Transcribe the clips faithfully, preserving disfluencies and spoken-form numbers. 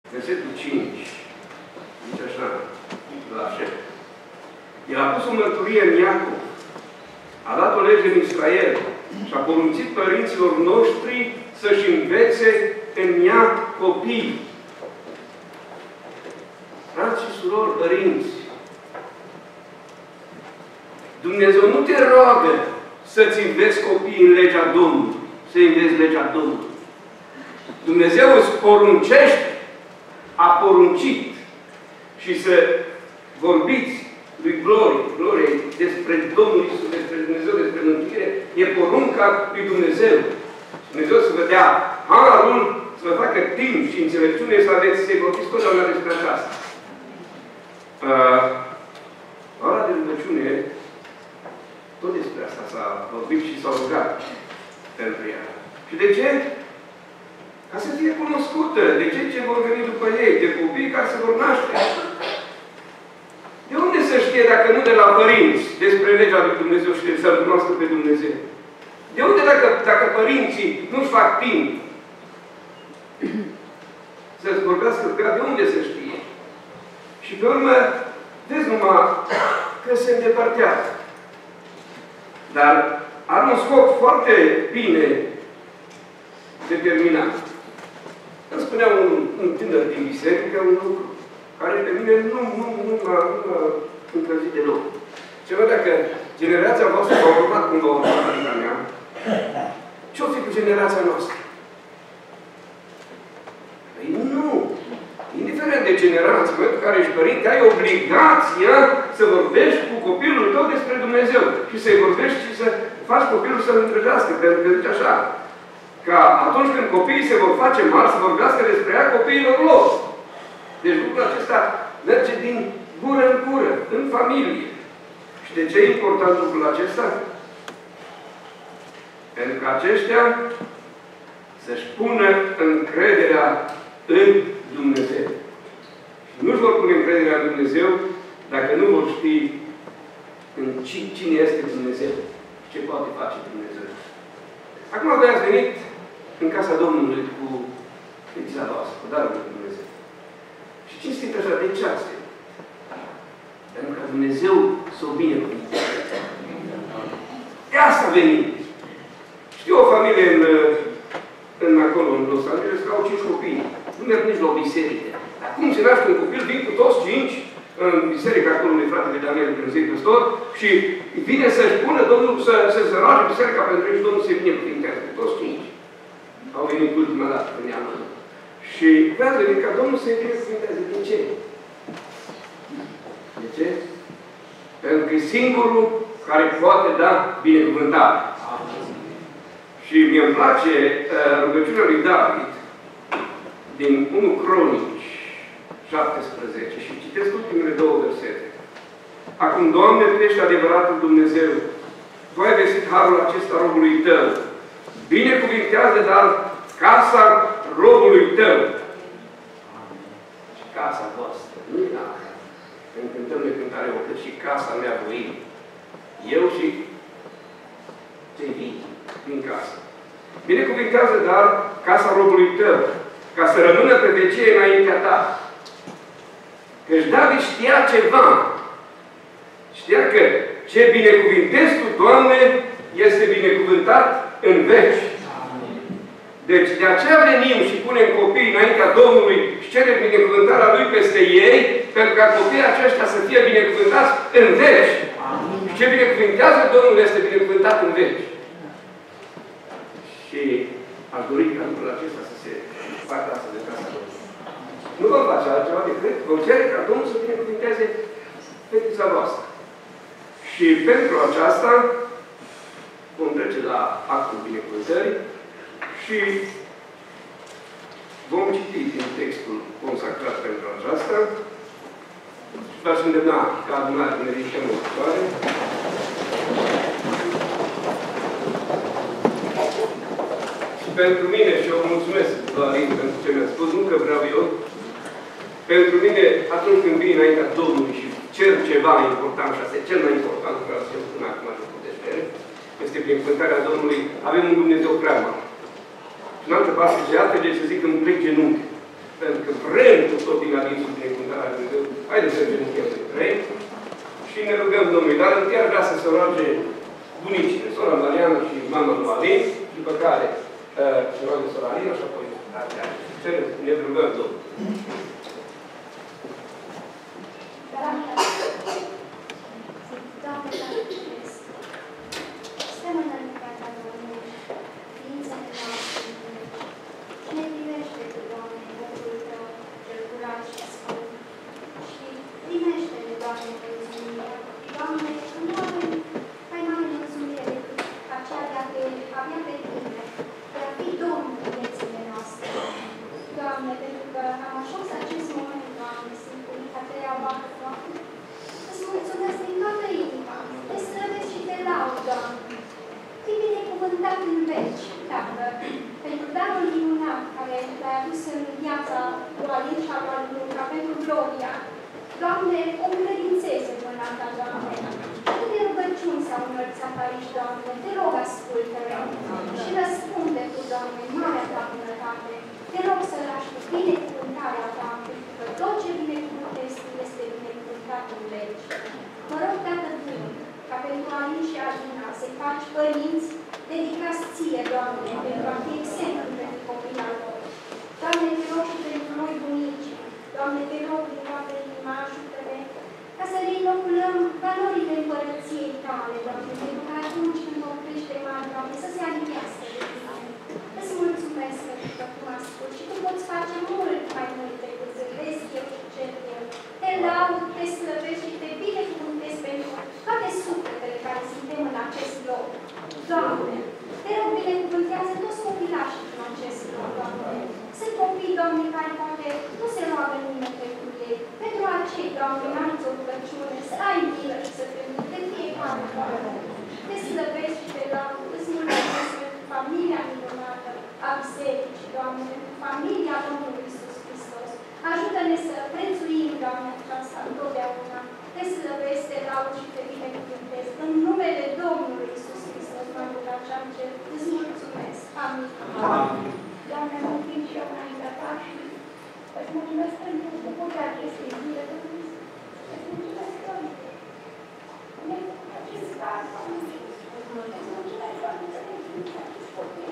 versetul cinci. Zice așa, la șef. El a pus o mărturie în Iacov, a dat o lege în Israel și a poruncit părinților noștri să-și învețe în ea copii. Frați și surori, părinți, Dumnezeu nu te roagă să-ți înveți copiii în legea Domnului, să înveți legea Domnului. Dumnezeu îți poruncește, a poruncit și să vorbiți lui Glorie, Glorie despre Domnul Iisus, despre Dumnezeu, despre mântuire, e porunca lui Dumnezeu. Dumnezeu să vă dea harul, să vă facă timp și înțelepciune să aveți, să-i vorbiți totdeauna despre aceasta. Uh, ora de rugăciune, tot despre asta s-a vorbit și s-a rugat pentru ea. Și de ce? Ca să fie cunoscută de cei ce vor veni după ei, de copii care se vor naște. De unde să știe, dacă nu de la părinți, despre legea lui Dumnezeu și să-L cunoască pe Dumnezeu? De unde, dacă, dacă părinții nu-și fac timp să-ți vorbească pe ea, de unde să știe? Și pe urmă, vezi numai că se îndepărtează. Dar are un scop foarte bine determinat. Îmi spunea un, un tânăr din biserică un lucru care pe mine nu, nu, nu m-a încălzit deloc. Ce văd dacă generația voastră s-a urmat cum v-a urmat la mea, ce-o fi cu generația noastră? Păi nu! Indiferent de generație, în momentul în care ești părinte, ai obligația să vorbești cu copilul tău despre Dumnezeu și să-i vorbești și să faci copilul să-l întregească. Pentru că zice așa, ca atunci când copiii se vor face mari, să vorbească despre ea copiilor lor. Deci lucrul acesta merge din gură în gură, în familie. Și de ce e important lucrul acesta? Pentru că aceștia să-și pună încrederea în Dumnezeu. Și nu-și vor pune încrederea în Dumnezeu dacă nu vor ști în cine este Dumnezeu și ce poate face Dumnezeu. Acum voi ați venit în casa Domnului cu fetița voastră, cu darul lui Dumnezeu. Și cinstit așa, de ce ați venit? Pentru că Dumnezeu s-o binecuvânteze. De asta venim. Știu o familie în, în acolo, în Los Angeles, că au cinci copii. Nu merg nici la o biserică. Dar cum se naște un copil, vin cu toți cinci în biserica acolo unui fratele Daniel, Dumnezeu Păstor, și vine să-și pună Domnul, să, să se roage biserica pentru ei și Domnul se binecuvintează cu toți cinci. Au venit ultima dată în ea. Și vreau să zic ca Domnul se binecuvintează. De ce? De ce? Pentru că e singurul care poate da binecuvântare. Și mi-mi place uh, rugăciunea lui David din unu Cronici șaptesprezece și citesc ultimele două versete. Acum, Doamne, Tu ești adevăratul Dumnezeu. Tu ai vestit harul acesta robului Tău. Binecuvintează, dar casa robului Tău. Și casa voastră. Nu e dacă. Când cântăm de cântare, o cât și casa mea voi. Eu și cei vii din casă. Binecuvintează, dar casa robului Tău, ca să rămână pe vecie înaintea Ta. Căci David știa ceva. Știa că ce binecuvintezi Tu, Doamne, este binecuvântat în veci. Deci de aceea venim și punem copiii înaintea Domnului și cerem binecuvântarea Lui peste ei, pentru ca copiii aceștia să fie binecuvântați în veci. Și ce binecuvintează Domnul este binecuvântat în veci. Și aș dori ca lucrul acesta să se facă asta de casa Domnului. Nu vom face altceva decât vom cere ca Domnul să binecuvinteze fetița voastră. Și pentru aceasta vom trece la actul binecuvântării și vom citi din textul consacrat pentru aceasta și v-aș îndemna ca adunare să ne ridicăm în picioare. Și pentru mine, și eu mulțumesc, Dorin, pentru ce mi-a spus, nu că vreau eu, pentru mine, atunci când vin înaintea Domnului și cer ceva important, și asta e cel mai important lucru care se până acum și puteți cere, este binecuvântarea Domnului, avem un Dumnezeu prea mare. Și în altă parte, zice, altfel de să zic, îmi plec genunchi. pentru că vrem cu tot din adinsul binecuvântarea Lui Dumnezeu. Haideți să vedem chiar de trei și ne rugăm Domnului. Dar chiar vrea să se roage bunicile, sora Mariana și mama lui Alin, după care uh, se roage sora Alina și apoi ne rugăm Domnul. Doamne, semănă în fața Domnului, ființele noastre și ne primește cu Doamne, Duhul Tău, cel curat și sfânt, și primește-ne, Doamne, mulțumirea. Doamne, nu avem mai mare mulțumire decât aceea de a te avea pe Tine, de a fi Domnul viețile noastre. Doamne, pentru că am ajuns acest moment, Doamne, sunt unica treia oară, Doamne, îți mulțumesc din toată inima, te slăvesc și te laud, Doamne. Fii binecuvântat în veci, Tată, pentru darul minunat care l-ai adus în viața lui Alin și a lui Luca, pentru gloria. Doamne, o încredințeze mâna Ta, Doamne. Câte rugăciuni s-au înălțat aici, Doamne, te rog, ascultă-le și răspunde cu, Doamne, marea Ta bunătate. Te rog să lași cu binecuvântarea Ta, pentru că tot ce binecuvântezi este binecuvântat în veci. Mă rog, Tată Bun, ca pentru Alin și Alina să-i faci părinți dedicați Ție, Doamne, pentru a fi exemplu pentru copiii lor. Doamne, te rog și pentru noi bunici. Doamne, te rog din toată inima, ajută-ne ca să ne inoculăm valorile împărăției Tale, Doamne, pentru că atunci când vom crește mari, Doamne, să se aliniască de Tine. Îți mulțumesc pentru că Tu m-ai spus și Tu poți face mult mai mult decât zâmbesc eu și cer eu. Te laud, te slăvesc și te binecuvântez pentru toate sufletele care suntem în acest loc. Doamne, te rog, binecuvântează toți copilașii din acest loc, Doamne. Sunt copii, Doamne, care poate nu se roagă nimeni pentru ei. Pentru acei, Doamne, n-am o rugăciune, să ai milă și să te minte de fiecare, Doamne. Te slăvesc și te laud, îți mulțumesc pentru familia minunată a bisericii, Doamne, pentru familia Domnului Iisus Hristos. Ajută-ne să prețuim, Doamne, aceasta întotdeauna. Te slăvesc, te laud și te binecuvântez. În numele Domnului Iisus Hristos m-am rugat și am cer. Îți mulțumesc. Amin. Amin. Doamne, mulțumim și eu înaintea Ta și îți mulțumesc pentru bucuria acestei zile. Îți mulțumesc că ne acest car, Doamne. Îți mulțumesc, Doamne, să ne întâlnim acest copil.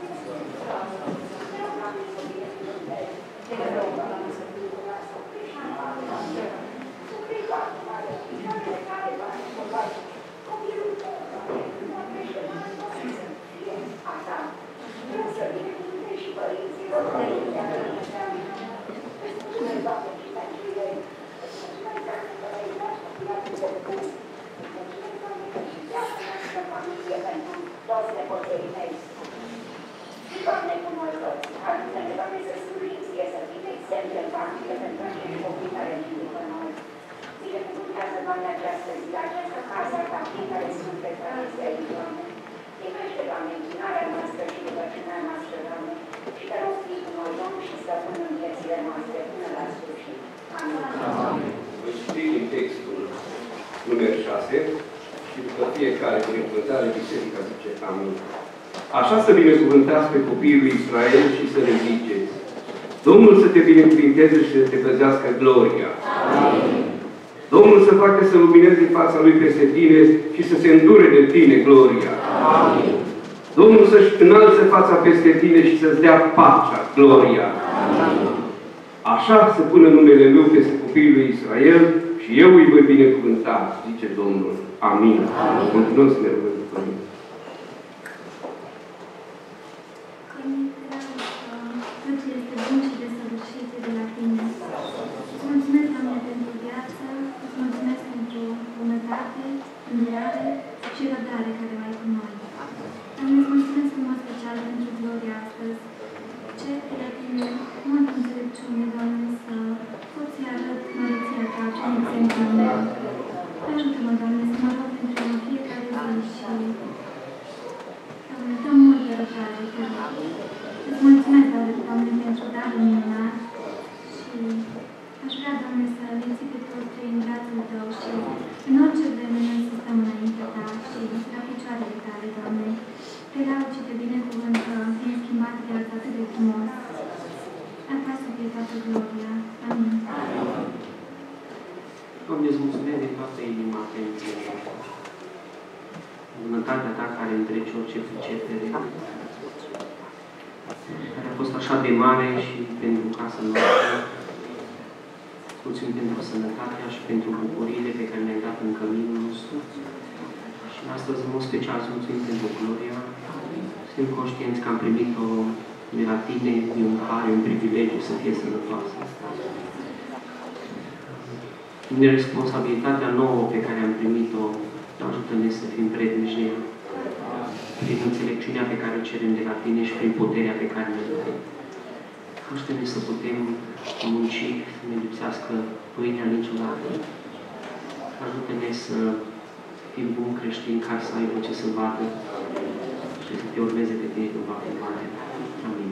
Te rog, Doamne, să binecuvântezi. Te rog, Doamne, să binecuvântezi. Să crezi, Doamne, picioarele care, Doamne, să faci copilul Tău, Doamne, nu crește mare, Doamne, să fie a Ta. Vreau să binecuvântezi și părinților, părinții, îți mulțumesc, Doamne, și pentru ei. Îți mulțumesc, Doamne, că le-ai dat copilul Tău bun. Îți mulțumesc, Doamne, că și viața noastră familie pentru toți nepoței mei. Și, Doamne, cu noi toți, ajută-ne, Doamne, să slujim Ție, să fim exemple în familie pentru acești copii care vin după noi. Binecuvântează, Doamne, această zi, această casă a Ta, fiecare suflet care este aici, Doamne. Primește, Doamne, închinarea noastră și rugăciunea noastră, Doamne, și Te rog, fii cu noi, Domnul, și stăpân în viețile noastre până la sfârșit. Amin. Voi citi din textul numărul șase și după fiecare binecuvântare biserica zice Amin. Așa să binecuvântați pe copiii lui Israel și să le ziceți: Domnul să te binecuvinteze și să te păzească gloria. Amin. Domnul să facă să lumineze fața Lui peste tine și să se îndure de tine gloria. Amin. Domnul să-și înalțe fața peste tine și să-ți dea pacea, gloria. Amin. Așa să pună numele Meu peste copiii lui Israel și eu îi voi binecuvânta, zice Domnul. Amin. Amin. Continuăm să ne rugăm cu Părinte. Tot ce este bun și desăvârșit de la Tine. Îți mulțumesc, Doamne, pentru viață, îți mulțumesc pentru bunătate, îndurare și răbdare care o ai cu noi. Doamne, îți mulțumesc în mod special pentru gloria astăzi. Cer de la Tine multă înțelepciune, Doamne, să poți să-i arăt măreția Ta prin exemplul meu. Ajută-mă, Doamne, să mă rog pentru fiecare zi și îți mulțumesc din toată inima pentru bunătatea ta care întrece orice pricepere, care a fost așa de mare și pentru casa noastră. Mulțumim pentru sănătatea și pentru bucuriile pe care ne-ai dat în căminul nostru. Și astăzi, în mod special, să mulțumim pentru Gloria. Suntem conștienți că am primit-o de la tine, e un har, un privilegiu să fie sănătoasă. În responsabilitatea nouă pe care am primit-o, ajută-ne să fim prednici de ea, prin înțelepciunea pe care o cerem de la tine și prin puterea pe care ne dai. Ajută-ne să putem munci, să ne lipsească pâinea niciodată. Ajută-ne să fim buni creștini ca să aibă ce să vadă și să te urmeze pe tine când va fi mare. Amin.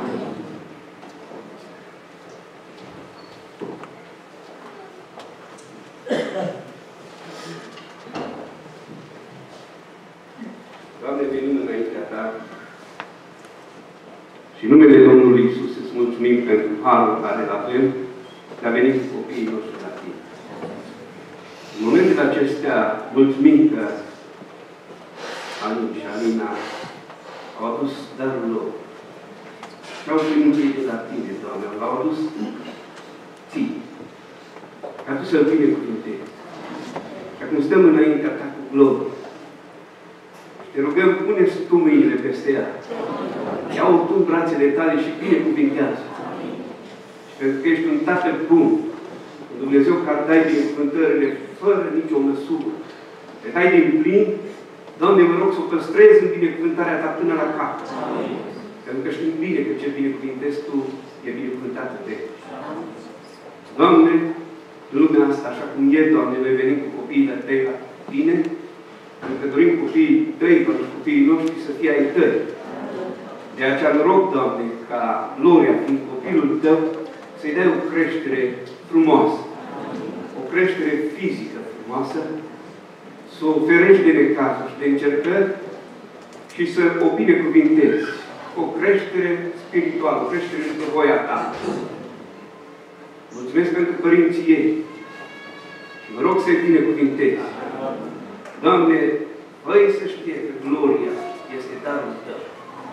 Doamne, venim înaintea Ta și în numele Domnului Iisus îți mulțumim pentru harul care îl avem de a veni cu copiii noștri la Tine. În momentele acestea, mulțumim că Alin și Alina au adus darul lor și au primit ei de la Tine, Doamne, l-au adus Ție, ca Tu să-L binecuvântezi. Și acum stăm înaintea Ta cu glorie. Te rugăm, pune-ți Tu mâinile peste ea. Ia-o Tu în brațele Tale și binecuvintează. Și pentru că ești un Tatăl bun, un Dumnezeu care dai binecuvântările fără nicio măsură, te dai din plin, Doamne, mă rog să o păstrezi în binecuvântarea Ta până la capăt. Pentru că știm bine că ce binecuvintezi Tu e binecuvântat de Doamne, în lumea asta, așa cum e, Doamne, noi venim cu copiii Tăi la Tine, pentru că dorim copiii Tăi, pentru copiii noștri să fie ai Tăi. De aceea îmi rog, Doamne, ca Gloria, fiind copilul Tău, să-i dai o creștere frumoasă, o creștere fizică frumoasă, să o ferești de necazuri și de încercări și să o binecuvintezi. O creștere spirituală, o creștere după voia Ta. Mulțumesc pentru părinții ei și mă rog să-i binecuvintezi. Doamne, voi să știe că Gloria este darul Tău.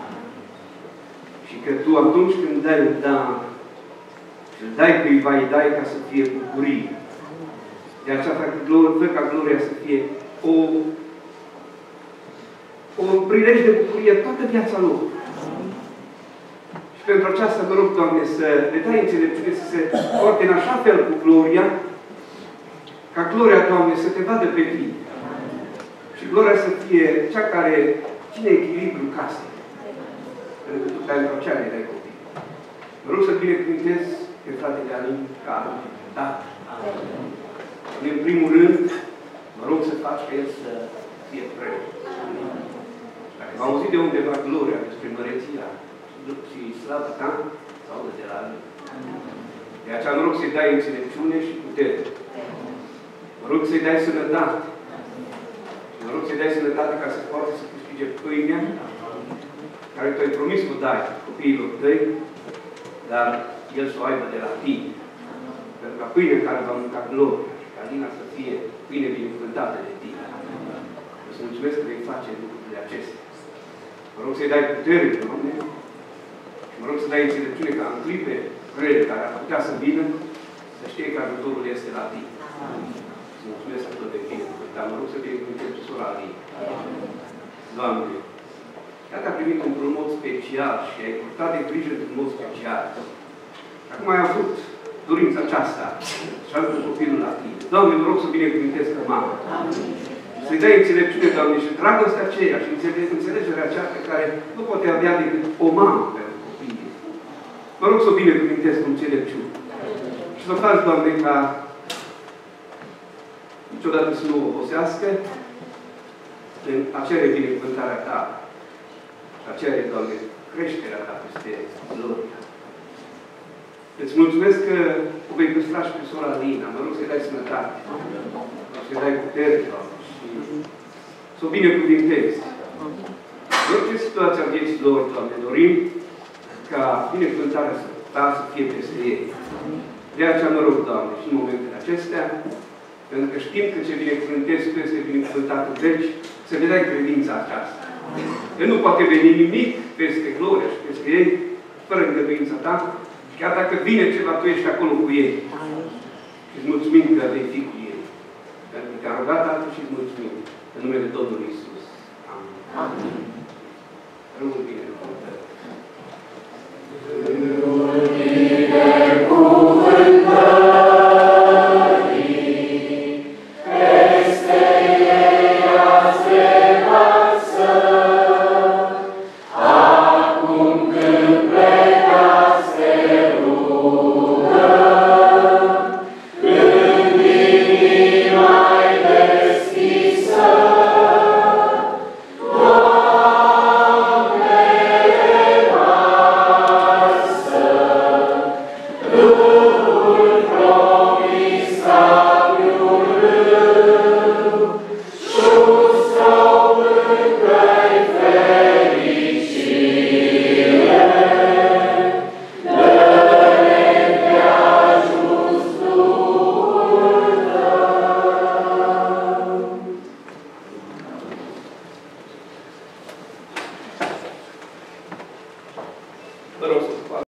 Și că Tu atunci când dai un dar, și îl dai cuiva, îi dai ca să fie bucurie. De aceea fă ca Gloria să fie o, o prilej de bucurie toată viața lor. Și pentru aceasta mă rog, Doamne, să le dai înțelepciune să se poarte în așa fel cu Gloria, ca Gloria, Doamne, să Te vadă pe Tine. Și Gloria să fie cea care ține echilibru casei. Pentru că Tu pentru aceea le dai copii. Mă rog să binecuvântez pe fratele Alin ca tată. În primul rând, mă rog să faci ca el să fie preot. Dacă m-am auzit de undeva Gloria despre măreția și slavă Ta, sau de la Alin. De aceea mă rog să-i dai înțelepciune și putere. Mă rog să-i dai sănătate. Mă rog să-i dai sănătate ca să poată să câștige pâinea care Tu ai promis să o dai copiilor Tăi, dar el să o aibă de la Tine. Pentru ca pâinea care va mânca Gloria și ca Alina să fie pâine binecuvântată de Tine. Să mulțumesc că vei face lucrurile acestea. Mă rog să-i dai putere, Doamne, și mă rog să dai înțelepciune ca în clipe grele care ar putea să vină, să știe că ajutorul este la Tine. Să mulțumesc că tot de Tine. Dar mă rog să binecuvântez pe sora Alina. Doamne, dacă a primit un mod special și ai purtat de grijă într-un mod special, acum ai avut dorința aceasta și a avut copilul la Tine. Doamne, mă rog să binecuvântez pe mama. Să-i dai înțelepciune, Doamne, și dragostea aceea și înțelegerea aceea pe care nu poate avea decât o mamă pentru copiii. Mă rog să o binecuvântez cu înțelepciune. Și să faci, Doamne, ca niciodată să nu obosească în a cere binecuvântarea Ta și a cere, Doamne, creșterea Ta peste Gloria. Îți mulțumesc că o vei păstra și pe sora Alina. Mă rog să-i dai sănătate, să-i dai putere, Doamne, și să o binecuvintezi. În orice situație a vieții lor, Doamne, dorim ca binecuvântarea Ta să fie peste ei. De aceea mă rog, Doamne, și în momentele acestea, Pentru că știm că ce binecuvântezi tu este binecuvântat în veci, să le dai credința aceasta. Că nu poate veni nimic peste gloria și peste ei, fără îngăduința ta, chiar dacă vine ceva, tu ești acolo cu ei. Și îți mulțumim că vei fi cu ei. Pentru că te-a rugat Tatăl și îți mulțumim. În numele Domnului Iisus. Amin. Amin. Rămân bine.